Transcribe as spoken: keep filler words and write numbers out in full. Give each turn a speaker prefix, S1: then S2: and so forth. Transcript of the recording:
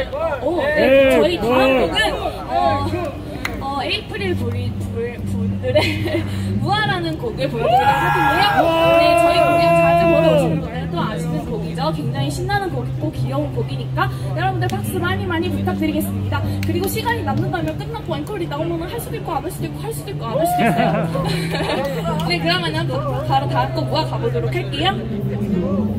S1: 오, 네, 저희 다음 곡은 어, 어, 에이프릴 불이, 불, 분들의 무아라는 곡을 보여드리도록 하고요. 네, 저희 공연 자주 보러 오시는 분들은 또 아시는 곡이죠. 굉장히 신나는 곡이고 귀여운 곡이니까 여러분들 박수 많이 많이 부탁드리겠습니다. 그리고 시간이 남는다면 끝나고 앵콜이 나오면 할 수도 있고 안 할 수도 있고 할 수도 있고 안 할 수도 있어요. 네, 그러면은 바로 다음 곡 무아 가보도록 할게요.